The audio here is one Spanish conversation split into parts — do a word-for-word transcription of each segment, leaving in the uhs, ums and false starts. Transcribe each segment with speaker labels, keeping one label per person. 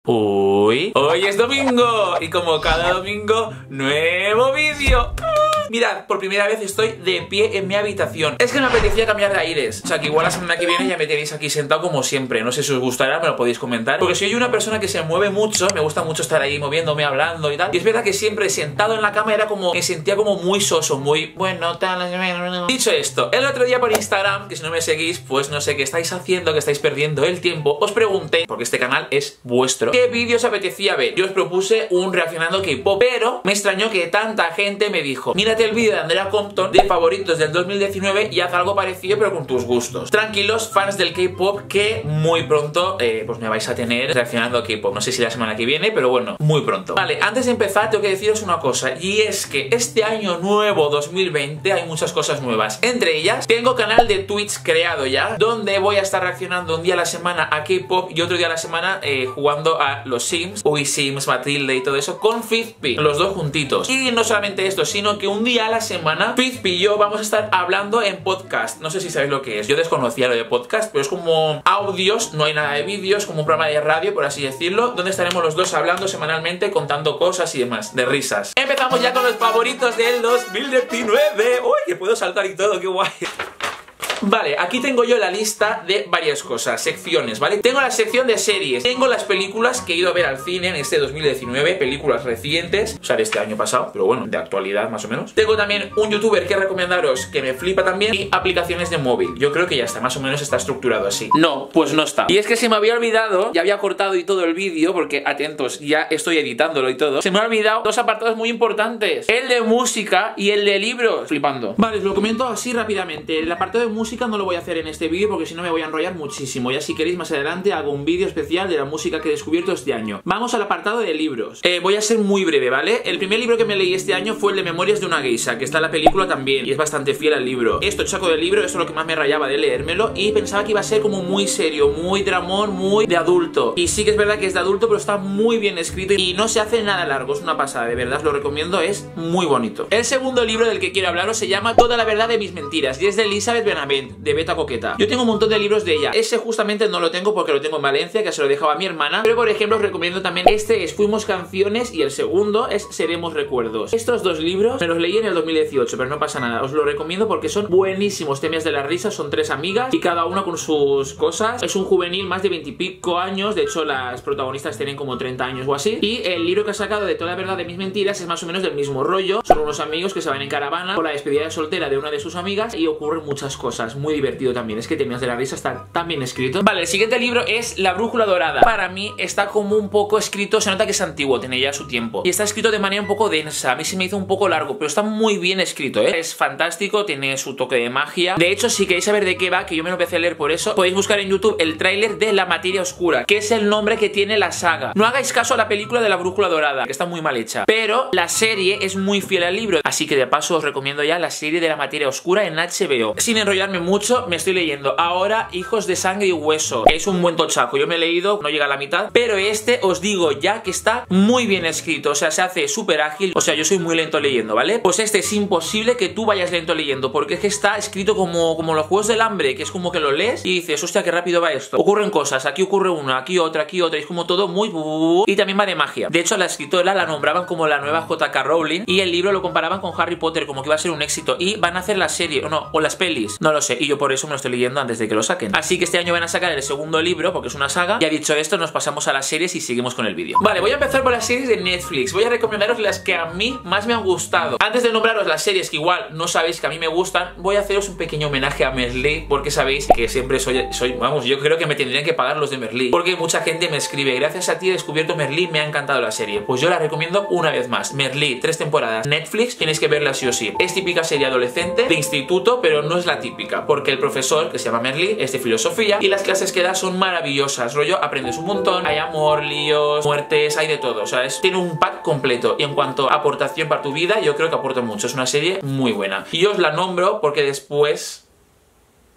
Speaker 1: Uy, hoy es domingo y como cada domingo, nuevo vídeo. Mirad, por primera vez estoy de pie en mi habitación. Es que me apetecía cambiar de aires. O sea, que igual la semana que viene ya me tenéis aquí sentado como siempre. No sé si os gustará, me lo podéis comentar. Porque soy una persona que se mueve mucho, me gusta mucho estar ahí moviéndome, hablando y tal. Y es verdad que siempre sentado en la cama era como, me sentía como muy soso, muy, bueno, tal. Dicho esto, el otro día por Instagram, que si no me seguís, pues no sé qué estáis haciendo, que estáis perdiendo el tiempo, os pregunté, porque este canal es vuestro, ¿qué vídeos apetecía ver? Yo os propuse un reaccionando K-pop, pero me extrañó que tanta gente me dijo, mírate el vídeo de Andrea Compton de favoritos del dos mil diecinueve y haz algo parecido pero con tus gustos. Tranquilos, fans del K-pop, que muy pronto eh, pues me vais a tener reaccionando a K-pop. No sé si la semana que viene, pero bueno, muy pronto. Vale, antes de empezar tengo que deciros una cosa, y es que este año nuevo dos mil veinte hay muchas cosas nuevas. Entre ellas, tengo canal de Twitch creado ya, donde voy a estar reaccionando un día a la semana a K-pop y otro día a la semana eh, jugando a los Sims, Uy Sims, Matilde y todo eso, con Fizpi, los dos juntitos. Y no solamente esto, sino que un día a la semana Fizpi y yo vamos a estar hablando en podcast. No sé si sabéis lo que es, yo desconocía lo de podcast, pero es como audios, no hay nada de vídeos, como un programa de radio, por así decirlo, donde estaremos los dos hablando semanalmente, contando cosas y demás, de risas. Empezamos ya con los favoritos del dos mil diecinueve. Uy, que puedo saltar y todo, qué guay. Vale, aquí tengo yo la lista de varias cosas, secciones, ¿vale? Tengo la sección de series, tengo las películas que he ido a ver al cine en este dos mil diecinueve, películas recientes, o sea, de este año pasado, pero bueno, de actualidad más o menos. Tengo también un youtuber que recomendaros que me flipa también y aplicaciones de móvil. Yo creo que ya está, más o menos está estructurado así. No, pues no está. Y es que se me había olvidado, ya había cortado y todo el vídeo, porque atentos, ya estoy editándolo y todo. Se me ha olvidado dos apartados muy importantes, el de música y el de libros. Flipando. Vale, os lo comento así rápidamente. El apartado de música no lo voy a hacer en este vídeo porque si no me voy a enrollar muchísimo. Ya si queréis más adelante hago un vídeo especial de la música que he descubierto este año. Vamos al apartado de libros. eh, Voy a ser muy breve, ¿vale? El primer libro que me leí este año fue el de Memorias de una geisha, que está en la película también y es bastante fiel al libro. Esto, chaco del libro, esto es lo que más me rayaba de leérmelo, y pensaba que iba a ser como muy serio, muy dramón, muy de adulto. Y sí que es verdad que es de adulto, pero está muy bien escrito y no se hace nada largo, es una pasada, de verdad os lo recomiendo, es muy bonito. El segundo libro del que quiero hablaros se llama Toda la verdad de mis mentiras y es de Elizabeth Benavent, de Beta Coqueta. Yo tengo un montón de libros de ella. Ese justamente no lo tengo porque lo tengo en Valencia, que se lo dejaba a mi hermana. Pero por ejemplo os recomiendo también este, es Fuimos Canciones, y el segundo es Seremos Recuerdos. Estos dos libros me los leí en el dos mil dieciocho, pero no pasa nada, os lo recomiendo porque son buenísimos. Temas de la risa, son tres amigas y cada una con sus cosas. Es un juvenil más de veintipico años, de hecho las protagonistas tienen como treinta años o así. Y el libro que ha sacado de Toda la verdad de mis mentiras es más o menos del mismo rollo. Son unos amigos que se van en caravana por la despedida de soltera de una de sus amigas y ocurren muchas cosas, muy divertido también. Es que Temas de la risa está tan bien escrito. Vale, el siguiente libro es La brújula dorada. Para mí está como un poco escrito, se nota que es antiguo, tiene ya su tiempo, y está escrito de manera un poco densa. A mí se me hizo un poco largo, pero está muy bien escrito, ¿eh? Es fantástico, tiene su toque de magia. De hecho, si queréis saber de qué va, que yo me lo empecé a leer por eso, podéis buscar en YouTube el tráiler de La materia oscura, que es el nombre que tiene la saga. No hagáis caso a la película de La brújula dorada, que está muy mal hecha, pero la serie es muy fiel al libro, así que de paso os recomiendo ya la serie de La materia oscura en H B O. Sin enrollarme mucho, me estoy leyendo ahora Hijos de sangre y hueso, que es un buen tochaco. Yo me he leído, no llega a la mitad, pero este os digo ya que está muy bien escrito, o sea, se hace súper ágil. O sea, yo soy muy lento leyendo, ¿vale? Pues este es imposible que tú vayas lento leyendo, porque es que está escrito como, como los Juegos del Hambre, que es como que lo lees y dices, hostia, qué rápido va esto. Ocurren cosas, aquí ocurre una, aquí otra, aquí otra, y es como todo muy... Y también va de magia. De hecho, la escritora la nombraban como la nueva J K Rowling y el libro lo comparaban con Harry Potter, como que iba a ser un éxito, y van a hacer la serie, o no, o las pelis, no lo sé, y yo por eso me lo estoy leyendo antes de que lo saquen. Así que este año van a sacar el segundo libro porque es una saga. Ya dicho esto, nos pasamos a las series y seguimos con el vídeo. Vale, voy a empezar por las series de Netflix. Voy a recomendaros las que a mí más me han gustado. Antes de nombraros las series que igual no sabéis que a mí me gustan, voy a haceros un pequeño homenaje a Merlí, porque sabéis que siempre soy, soy vamos, yo creo que me tendrían que pagar los de Merlí, porque mucha gente me escribe, gracias a ti he descubierto Merlí, me ha encantado la serie. Pues yo la recomiendo una vez más. Merlí, tres temporadas, Netflix, tienes que verla sí o sí. Es típica serie adolescente de instituto, pero no es la típica, porque el profesor, que se llama Merlí, es de filosofía y las clases que da son maravillosas, rollo, aprendes un montón, hay amor, líos, muertes, hay de todo, o sea, es, tiene un pack completo. Y en cuanto a aportación para tu vida, yo creo que aporta mucho, es una serie muy buena. Y os la nombro porque después...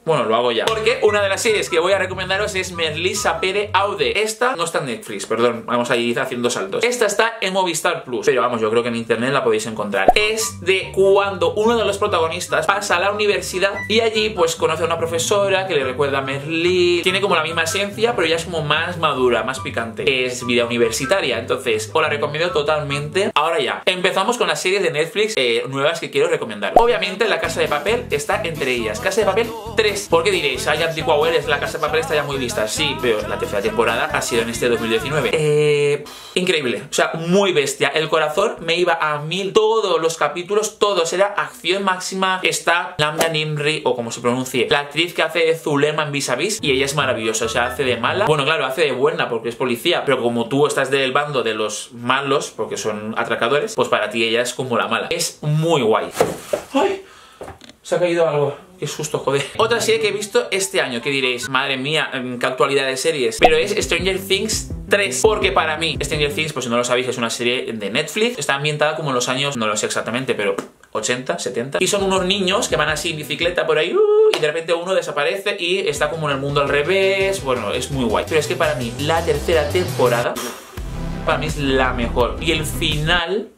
Speaker 1: Bueno, lo hago ya. Porque una de las series que voy a recomendaros es Melissa Pere Aude. Esta no está en Netflix, perdón, vamos a ir haciendo saltos. Esta está en Movistar Plus, pero vamos, yo creo que en internet la podéis encontrar. Es de cuando uno de los protagonistas pasa a la universidad y allí pues conoce a una profesora que le recuerda a Merlí. Tiene como la misma esencia, pero ya es como más madura, más picante. Es vida universitaria, entonces os la recomiendo totalmente. Ahora ya, empezamos con las series de Netflix eh, nuevas que quiero recomendar. Obviamente La Casa de Papel está entre ellas. Casa de Papel tres. Porque diréis, ay, anticuahueles, La Casa de Papel está ya muy lista. Sí, pero la tercera temporada ha sido en este dos mil diecinueve. Eh, increíble, o sea, muy bestia. El corazón me iba a mil. Todos los capítulos, todos, era acción máxima. Está Lambda Nimri, o como se pronuncie, la actriz que hace de Zulema en Vis a Vis, y ella es maravillosa, o sea, hace de mala. Bueno, claro, hace de buena porque es policía, pero como tú estás del bando de los malos, porque son atracadores, pues para ti ella es como la mala. Es muy guay. ¡Ay! Se ha caído algo. Qué susto, joder. Otra serie que he visto este año, que diréis, madre mía, qué actualidad de series. Pero es Stranger Things tres. Porque para mí, Stranger Things, pues si no lo sabéis, es una serie de Netflix. Está ambientada como en los años, no lo sé exactamente, pero ochenta, setenta. Y son unos niños que van así en bicicleta por ahí, uh, y de repente uno desaparece y está como en el mundo al revés. Bueno, es muy guay. Pero es que para mí, la tercera temporada, para mí es la mejor. Y el final...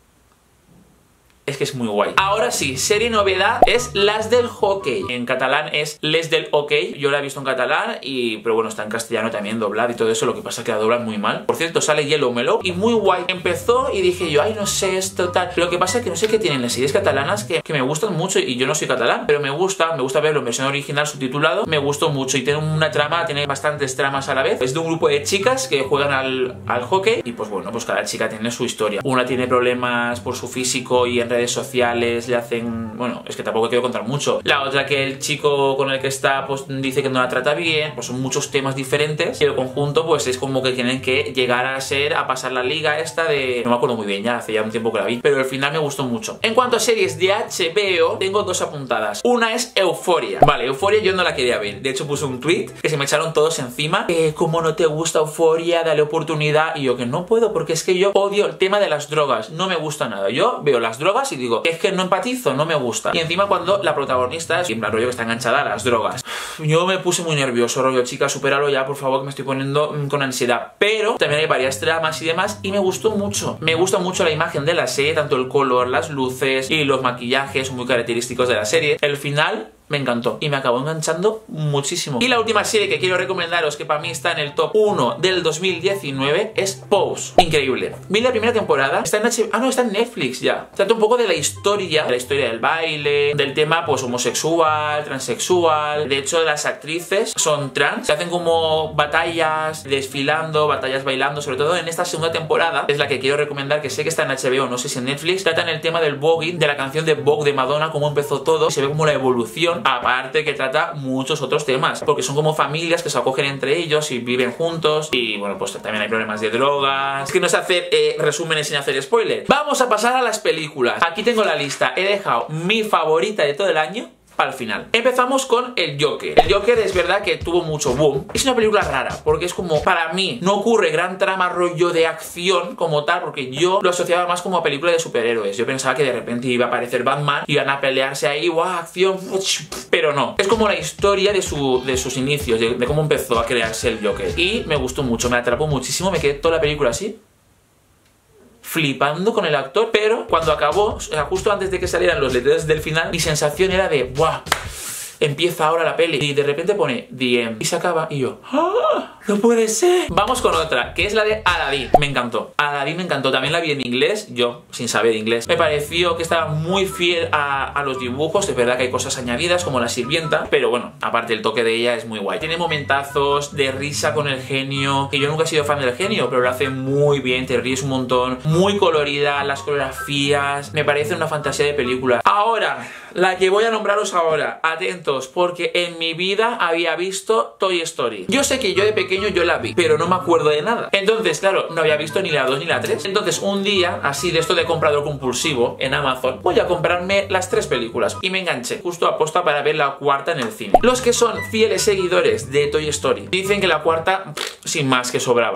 Speaker 1: es que es muy guay. Ahora sí, serie novedad es Las del Hockey. En catalán es Les del Hockey. Yo la he visto en catalán, y pero bueno, está en castellano también doblado y todo eso. Lo que pasa es que la doblan muy mal. Por cierto, sale Yellow Mellow y muy guay. Empezó y dije yo, ay, no sé, esto tal. Lo que pasa es que no sé qué tienen las series catalanas que, que me gustan mucho, y yo no soy catalán, pero me gusta, me gusta verlo en versión original subtitulado. Me gustó mucho y tiene una trama, tiene bastantes tramas a la vez. Es de un grupo de chicas que juegan al, al hockey, y pues bueno, pues cada chica tiene su historia. Una tiene problemas por su físico y en redes sociales le hacen... bueno, es que tampoco quiero contar mucho. La otra, que el chico con el que está pues dice que no la trata bien. Pues son muchos temas diferentes, y el conjunto pues es como que tienen que llegar a ser, a pasar la liga esta de... no me acuerdo muy bien, ya hace ya un tiempo que la vi, pero al final me gustó mucho. En cuanto a series de H B O, tengo dos apuntadas. Una es Euphoria. Vale, Euphoria yo no la quería ver. De hecho puse un tweet que se me echaron todos encima. Eh, como no te gusta Euphoria, dale oportunidad. Y yo que no puedo, porque es que yo odio el tema de las drogas. No me gusta nada. Yo veo las drogas y digo, es que no empatizo, no me gusta. Y encima cuando la protagonista es, en plan rollo, que está enganchada a las drogas. Yo me puse muy nervioso, rollo, chica, supéralo ya, por favor, que me estoy poniendo mmm, con ansiedad. Pero también hay varias tramas y demás, y me gustó mucho. Me gusta mucho la imagen de la serie, tanto el color, las luces y los maquillajes muy característicos de la serie. El final... me encantó y me acabó enganchando muchísimo. Y la última serie que quiero recomendaros, que para mí está en el top uno del dos mil diecinueve, es Pose. Increíble. Vi la primera temporada, está en H B O, ah no, está en Netflix ya. Trata un poco de la historia, de la historia del baile, del tema pues homosexual, transexual. De hecho, las actrices son trans, se hacen como batallas desfilando, batallas bailando. Sobre todo en esta segunda temporada, es la que quiero recomendar, que sé que está en H B O, no sé si en Netflix. Tratan el tema del voguing, de la canción de Vogue de Madonna, cómo empezó todo, y se ve como la evolución. Aparte que trata muchos otros temas, porque son como familias que se acogen entre ellos y viven juntos. Y bueno, pues también hay problemas de drogas. Es que no sé hacer eh, resúmenes sin hacer spoiler. Vamos a pasar a las películas. Aquí tengo la lista. He dejado mi favorita de todo el año para el final. Empezamos con el Joker. El Joker es verdad que tuvo mucho boom. Es una película rara, porque es como, para mí, no ocurre gran trama rollo de acción como tal, porque yo lo asociaba más como a película de superhéroes. Yo pensaba que de repente iba a aparecer Batman, iban a pelearse ahí, ¡guau! Acción, pero no. Es como la historia de, su, de sus inicios, de, de cómo empezó a crearse el Joker. Y me gustó mucho, me atrapó muchísimo, me quedé toda la película así, flipando con el actor. Pero cuando acabó, o sea, justo antes de que salieran los letreros del final, mi sensación era de ¡buah! Empieza ahora la peli. Y de repente pone D M y se acaba, y yo ¡ah! ¡No puede ser! Vamos con otra, que es la de Aladdin. Me encantó. Aladdin me encantó. También la vi en inglés, yo sin saber inglés. Me pareció que estaba muy fiel a, a los dibujos. Es verdad que hay cosas añadidas como la sirvienta, pero bueno, aparte el toque de ella es muy guay. Tiene momentazos de risa con el genio, que yo nunca he sido fan del genio, pero lo hace muy bien, te ríes un montón. Muy colorida, las coreografías. Me parece una fantasía de película. Ahora, la que voy a nombraros ahora, atentos, porque en mi vida había visto Toy Story. Yo sé que yo de pequeño yo la vi, pero no me acuerdo de nada. Entonces, claro, no había visto ni la dos ni la tres. Entonces, un día, así de esto de comprador compulsivo en Amazon, voy a comprarme las tres películas. Y me enganché, justo a posta para ver la cuarta en el cine. Los que son fieles seguidores de Toy Story dicen que la cuarta, pff, sin más, que sobraba.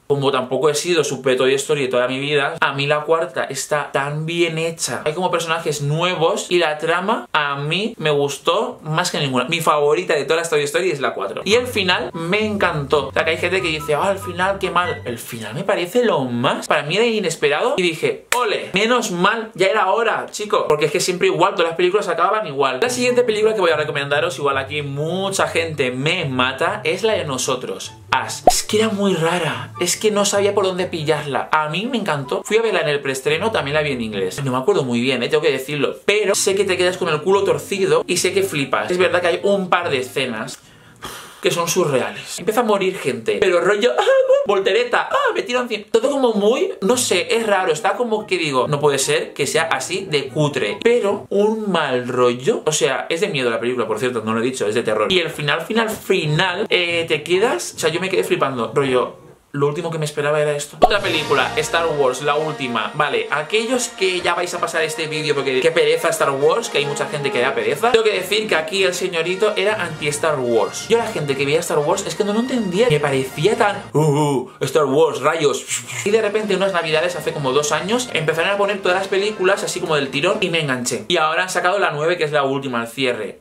Speaker 1: Como tampoco he sido super Toy Story toda mi vida, a mí la cuarta está tan bien hecha. Hay como personajes nuevos y la trama a mí me gustó más que ninguna. Mi favorita de todas las Toy Story es la cuatro. Y el final me encantó. O sea, que hay gente que dice, ah, el final, qué mal. El final me parece lo más. Para mí era inesperado y dije, ole, menos mal, ya era hora, chicos. Porque es que siempre igual, todas las películas acaban igual. La siguiente película que voy a recomendaros, igual aquí mucha gente me mata, es la de Nosotros. As. Es que era muy rara. Es que no sabía por dónde pillarla. A mí me encantó. Fui a verla en el preestreno, también la vi en inglés. No me acuerdo muy bien, eh, tengo que decirlo. Pero sé que te quedas con el culo torcido y sé que flipas. Es verdad que hay un par de escenas que son surreales. Empieza a morir gente, pero rollo, ¡ah, voltereta! ¡Ah, me tiro encima! Todo como muy, no sé, es raro. Está como que digo, no puede ser que sea así de cutre, pero un mal rollo. O sea, es de miedo la película, por cierto, no lo he dicho, es de terror. Y el final, final, final, eh, te quedas, o sea, yo me quedé flipando, rollo. Lo último que me esperaba era esto. Otra película, Star Wars, la última. Vale, aquellos que ya vais a pasar este vídeo porque qué pereza Star Wars, que hay mucha gente que da pereza, tengo que decir que aquí el señorito era anti-Star Wars. Yo la gente que veía Star Wars es que no lo entendía. Me parecía tan... Uh, uh, Star Wars, rayos. Y de repente unas navidades, hace como dos años, empezaron a poner todas las películas así como del tirón y me enganché. Y ahora han sacado la nueve, que es la última, el cierre.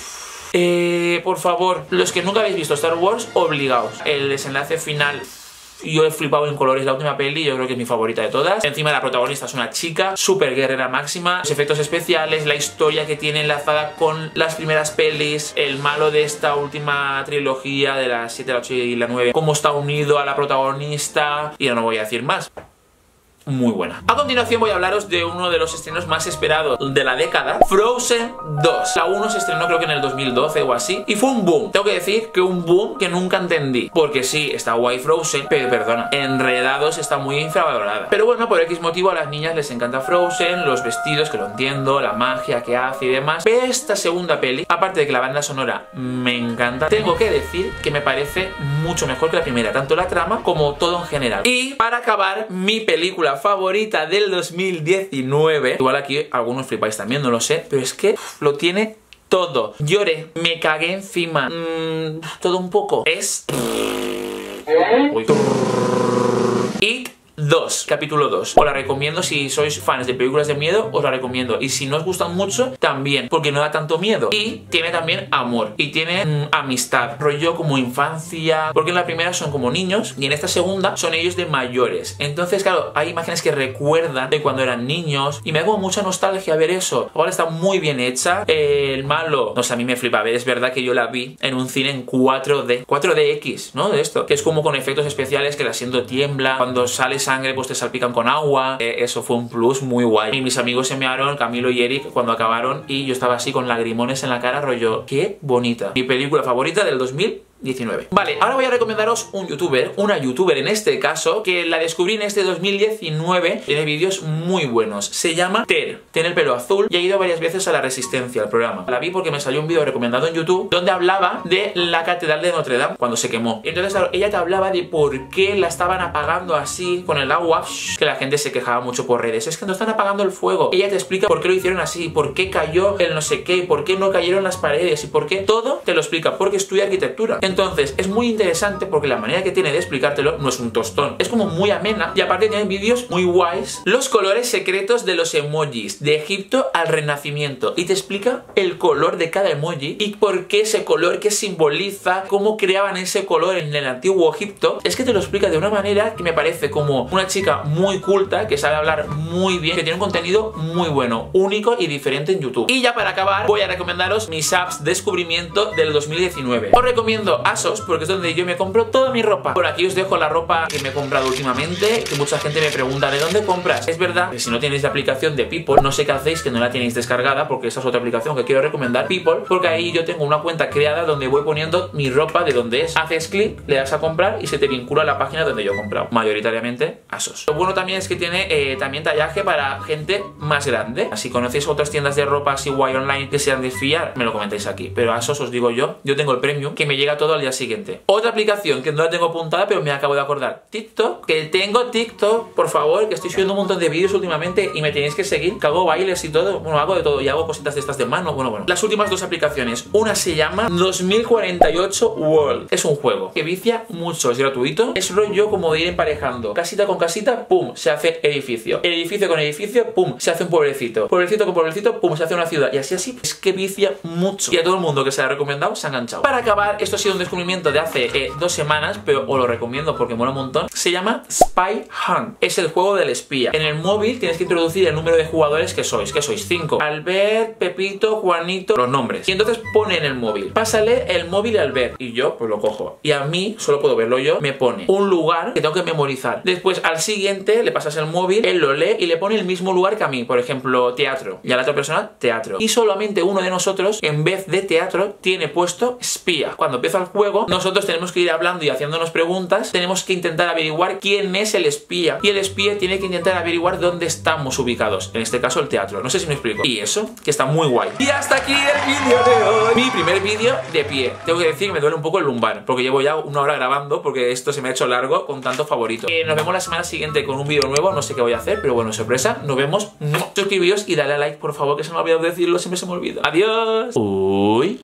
Speaker 1: Eh, por favor, los que nunca habéis visto Star Wars, obligaos. El desenlace final... Yo he flipado en colores, la última peli, yo creo que es mi favorita de todas. Encima la protagonista es una chica, súper guerrera máxima. Los efectos especiales, la historia que tiene enlazada con las primeras pelis, el malo de esta última trilogía de las siete, la ocho y la nueve, cómo está unido a la protagonista, y no voy a decir más. Muy buena. A continuación voy a hablaros de uno de los estrenos más esperados de la década, Frozen dos. La uno se estrenó creo que en el dos mil doce o así y fue un boom. Tengo que decir que un boom que nunca entendí, porque sí, está guay Frozen, pero perdona, Enredados está muy infravalorada. Pero bueno, por X motivo a las niñas les encanta Frozen, los vestidos, que lo entiendo, la magia que hace y demás. Pero esta segunda peli, aparte de que la banda sonora me encanta, tengo que decir que me parece mucho mejor que la primera, tanto la trama como todo en general. Y para acabar, mi película favorita del dos mil diecinueve, igual aquí algunos flipáis también, no lo sé, pero es que uf, lo tiene todo. Lloré, me cagué encima, mm, todo un poco. Es... Uy. It dos, capítulo dos. Os la recomiendo si sois fans de películas de miedo, os la recomiendo. Y si no os gustan mucho, también, porque no da tanto miedo. Y tiene también amor, y tiene mm, amistad, rollo como infancia, porque en la primera son como niños, y en esta segunda son ellos de mayores. Entonces, claro, hay imágenes que recuerdan de cuando eran niños, y me da como mucha nostalgia ver eso. Ahora está muy bien hecha. Eh, el malo, no sé, a mí me flipa ver, es verdad que yo la vi en un cine en cuatro D, cuatro D X, ¿no? De esto, que es como con efectos especiales que el asiento tiembla, cuando sales sangre pues te salpican con agua, eh, eso fue un plus muy guay. Y mis amigos se mearon, Camilo y Eric, cuando acabaron, y yo estaba así con lagrimones en la cara, rollo, qué bonita. Mi película favorita del dos mil diecinueve. Vale, ahora voy a recomendaros un youtuber, una youtuber en este caso, que la descubrí en este dos mil diecinueve, tiene vídeos muy buenos. Se llama Ter, tiene el pelo azul y ha ido varias veces a La Resistencia, al programa. La vi porque me salió un vídeo recomendado en YouTube donde hablaba de la Catedral de Notre Dame cuando se quemó. Y entonces claro, ella te hablaba de por qué la estaban apagando así con el agua, que la gente se quejaba mucho por redes. Es que no están apagando el fuego. Ella te explica por qué lo hicieron así, por qué cayó el no sé qué, por qué no cayeron las paredes y por qué todo te lo explica, porque estudia arquitectura. Entonces es muy interesante porque la manera que tiene de explicártelo no es un tostón, es como muy amena y aparte tiene vídeos muy guays. Los colores secretos de los emojis, de Egipto al Renacimiento, y te explica el color de cada emoji y por qué ese color, qué simboliza, cómo creaban ese color en el antiguo Egipto. Es que te lo explica de una manera que me parece como una chica muy culta, que sabe hablar muy bien, que tiene un contenido muy bueno, único y diferente en YouTube. Y ya para acabar voy a recomendaros mis apps descubrimiento del dos mil diecinueve. Os recomiendo ASOS porque es donde yo me compro toda mi ropa. Por aquí os dejo la ropa que me he comprado últimamente, que mucha gente me pregunta ¿de dónde compras? Es verdad que si no tenéis la aplicación de People, no sé qué hacéis que no la tenéis descargada, porque esa es otra aplicación que quiero recomendar, People, porque ahí yo tengo una cuenta creada donde voy poniendo mi ropa de donde es. Haces clic, le das a comprar y se te vincula a la página donde yo he comprado, mayoritariamente ASOS. Lo bueno también es que tiene eh, también tallaje para gente más grande. Si conocéis otras tiendas de ropa así guay online que sean de fiar, me lo comentáis aquí, pero ASOS os digo yo, yo tengo el premium que me llega todo todo al día siguiente. Otra aplicación que no la tengo apuntada, pero me acabo de acordar. TikTok, que tengo TikTok, por favor, que estoy subiendo un montón de vídeos últimamente y me tenéis que seguir, que hago bailes y todo. Bueno, hago de todo y hago cositas de estas de mano. Bueno, bueno. Las últimas dos aplicaciones. Una se llama dos mil cuarenta y ocho World. Es un juego que vicia mucho, es gratuito. Es rollo como de ir emparejando. Casita con casita, pum, se hace edificio. Edificio con edificio, pum, se hace un pueblecito. Pueblecito con pueblecito, pum, se hace una ciudad. Y así así, es que vicia mucho. Y a todo el mundo que se ha recomendado se ha enganchado. Para acabar, esto ha sido un descubrimiento de hace eh, dos semanas, pero os lo recomiendo porque mola un montón. Se llama Spy Hunt. Es el juego del espía. En el móvil tienes que introducir el número de jugadores que sois. Que sois cinco. Albert, Pepito, Juanito, los nombres. Y entonces pone en el móvil. Pásale el móvil a Albert. Y yo pues lo cojo. Y a mí, solo puedo verlo yo, me pone un lugar que tengo que memorizar. Después al siguiente le pasas el móvil, él lo lee y le pone el mismo lugar que a mí. Por ejemplo, teatro. Y a la otra persona, teatro. Y solamente uno de nosotros, en vez de teatro, tiene puesto espía. Cuando empieza el juego, nosotros tenemos que ir hablando y haciéndonos preguntas. Tenemos que intentar averiguar quién es el espía. Y el espía tiene que intentar averiguar dónde estamos ubicados. En este caso, el teatro. No sé si me explico. Y eso, que está muy guay. Y hasta aquí el vídeo de hoy. Mi primer vídeo de pie. Tengo que decir que me duele un poco el lumbar, porque llevo ya una hora grabando, porque esto se me ha hecho largo con tanto favorito. Eh, nos vemos la semana siguiente con un vídeo nuevo. No sé qué voy a hacer, pero bueno, sorpresa. Nos vemos. Suscribíos y dale a like, por favor, que se me ha olvidado decirlo. Siempre se me olvida. Adiós. Uy.